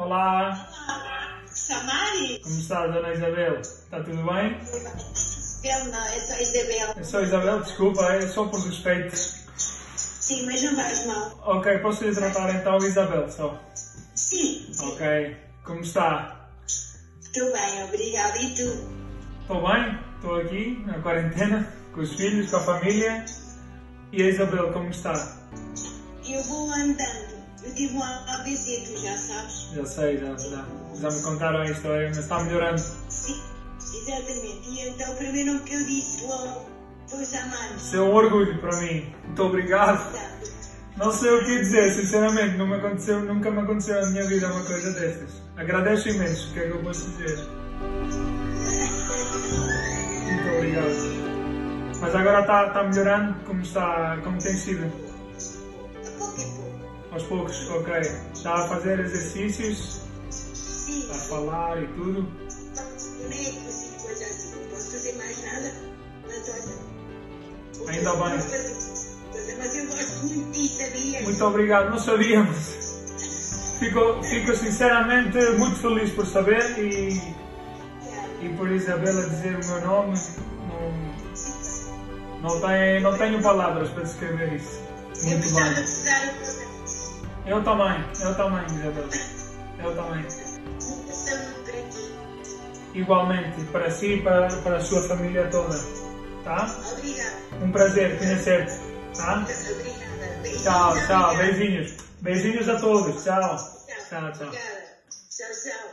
Olá. Samari? Como está, Dona Isabel? Está tudo bem? Isabel não, é só Isabel. É só Isabel? Desculpa, é só por respeito. Sim, mas não faz mal. Ok, posso lhe tratar então Isabel só? Sim. Ok. Como está? Estou bem, obrigada. E tu? Estou bem, estou aqui na quarentena, com os filhos, com a família. E a Isabel, como está? Eu vou andando. Eu tive um AVC, tu já sabes? Já sei, já me contaram a história, mas está melhorando. Sim, exatamente. E então o primeiro que eu disse logo foi Samari. Isso é um orgulho para mim. Muito obrigado. Não sei o que dizer, sinceramente, nunca me aconteceu na minha vida uma coisa destas. Agradeço imenso, o que é que eu posso dizer? Muito obrigado. Mas agora está melhorando, como tem sido? Aos poucos, ok. Está a fazer exercícios? Sim. Está a falar e tudo? Bonecos e coisas assim. Não posso fazer mais nada, mas olha. Ainda bem. Mas eu gosto muito disso, sabia? Muito obrigado, não sabíamos. Fico sinceramente muito feliz por saber e por Isabela dizer o meu nome. Não tenho palavras para descrever isso. Eu Muito gostava bem. de te dar o programa. Eu também, Isabela. Eu também. Uma saúde para ti. Igualmente, para si e para a sua família toda. Tá? Obrigada. Um prazer conhecer-te. Tá? Obrigada. Beijinhos. Tchau, Obrigada. beijinhos. Beijinhos a todos. Tchau. Tchau. Obrigada. Tchau, tchau.